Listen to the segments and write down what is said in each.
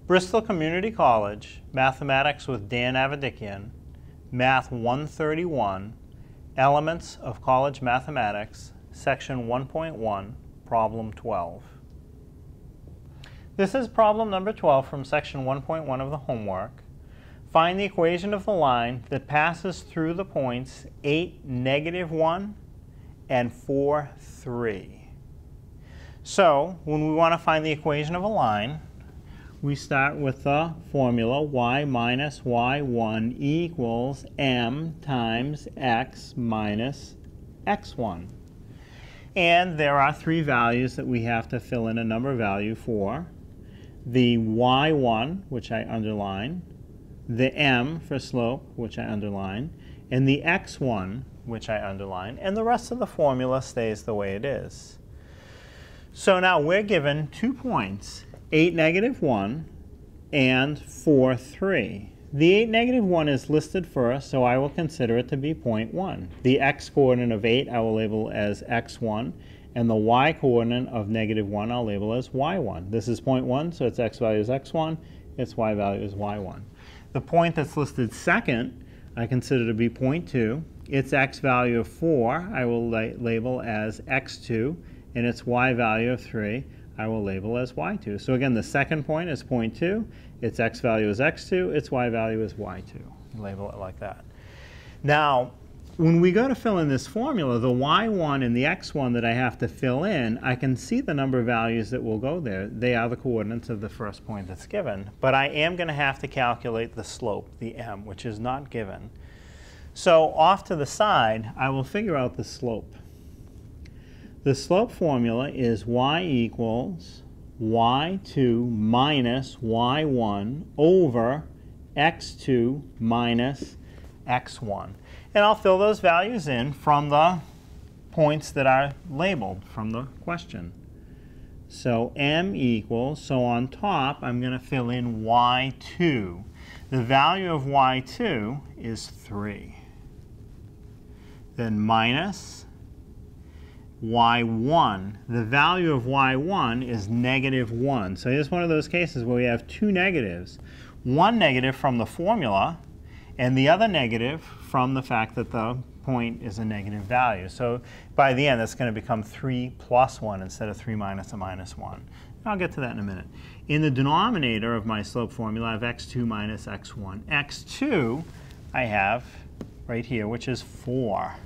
Bristol Community College, Mathematics with Dan Avedikian, Math 131, Elements of College Mathematics, Section 1.1, Problem 12. This is problem number 12 from Section 1.1 of the homework. Find the equation of the line that passes through the points 8, -1 and 4, 3. So when we want to find the equation of a line, we start with the formula y minus y1 equals m times x minus x1. And there are three values that we have to fill in a number value for. The y1, which I underline, the m for slope, which I underline, and the x1, which I underline, and the rest of the formula stays the way it is. So now we're given 2 points, 8, -1 and 4, 3. The 8, -1 is listed first, so I will consider it to be point 1. The x-coordinate of 8 I will label as x1, and the y-coordinate of -1 I'll label as y1. This is point 1, so its x value is x1, its y value is y1. The point that's listed second I consider to be point 2. Its x value of 4 I will label as x2, and its y value of 3 I will label as y2. So again, the second point is point 2, its x value is x2, its y value is y2. Label it like that. Now, when we go to fill in this formula, the y1 and the x1 that I have to fill in, I can see the number of values that will go there. They are the coordinates of the first point that's given. But I am going to have to calculate the slope, the m, which is not given. So off to the side, I will figure out the slope. The slope formula is y equals y2 minus y1 over x2 minus x1. And I'll fill those values in from the points that are labeled from the question. So m equals, so on top I'm going to fill in y2. The value of y2 is 3. Then minus y1. The value of y1 is -1. So here's one of those cases where we have two negatives. One negative from the formula, and the other negative from the fact that the point is a negative value. So by the end, that's going to become 3 plus 1 instead of 3 minus a minus 1. I'll get to that in a minute. In the denominator of my slope formula, I have x2 minus x1. x2 I have right here, which is 4,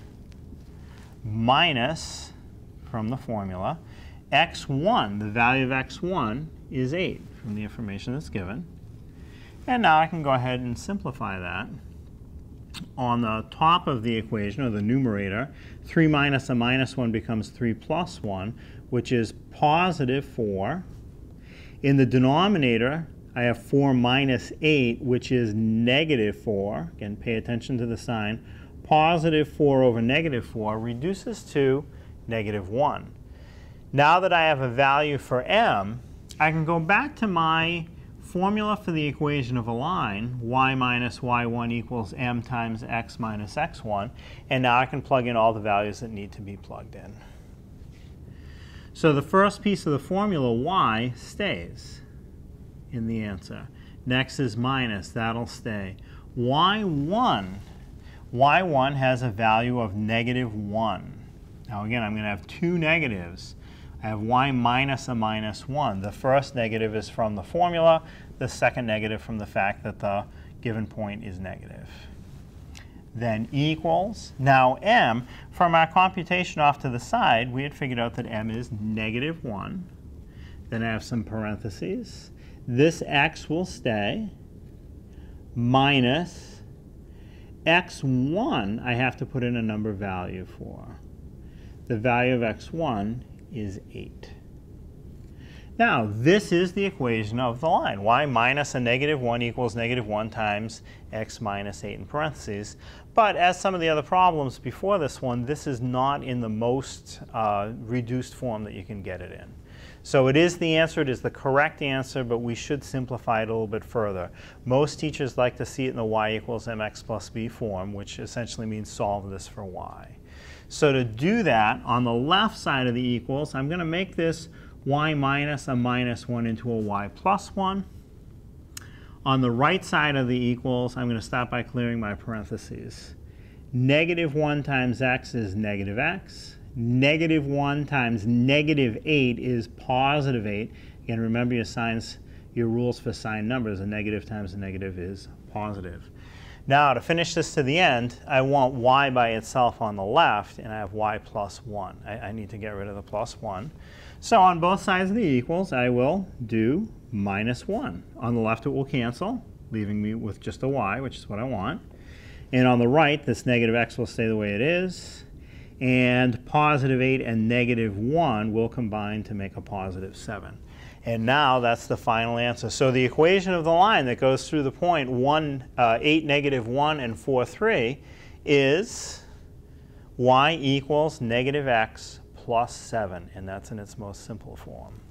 minus, from the formula, x1. The value of x1 is 8 from the information that's given. And now I can go ahead and simplify that. On the top of the equation, or the numerator, 3 minus a minus 1 becomes 3 plus 1, which is positive 4. In the denominator, I have 4 minus 8, which is negative 4. Again, pay attention to the sign. Positive 4 over negative 4 reduces to -1. Now that I have a value for m, I can go back to my formula for the equation of a line, y minus y1 equals m times x minus x1, and now I can plug in all the values that need to be plugged in. So the first piece of the formula, y, stays in the answer. Next is minus, that'll stay. y1 has a value of -1. Now again, I'm going to have two negatives. I have y minus a minus 1. The first negative is from the formula. The second negative from the fact that the given point is negative. Then equals. Now m, from our computation off to the side, we had figured out that m is -1. Then I have some parentheses. This x will stay, minus x1 I have to put in a number value for. The value of x1 is 8. Now, this is the equation of the line. Y minus a -1 equals -1 times x minus 8 in parentheses. But as some of the other problems before this one, this is not in the most reduced form that you can get it in. So it is the answer, it is the correct answer, but we should simplify it a little bit further. Most teachers like to see it in the y equals mx plus b form, which essentially means solve this for y. So to do that, on the left side of the equals, I'm going to make this y minus a minus 1 into a y plus 1. On the right side of the equals, I'm going to stop by clearing my parentheses. Negative 1 times x is negative x. Negative 1 times negative 8 is positive 8. Again, remember your rules for sign numbers. A negative times a negative is positive. Now, to finish this to the end, I want y by itself on the left, and I have y plus 1. I need to get rid of the plus 1. So on both sides of the equals, I will do minus 1. On the left, it will cancel, leaving me with just a y, which is what I want. And on the right, this negative x will stay the way it is. And positive 8 and negative 1 will combine to make a positive 7. And now that's the final answer. So the equation of the line that goes through the point 8, negative 1, and 4, 3 is y equals negative x plus 7. And that's in its most simple form.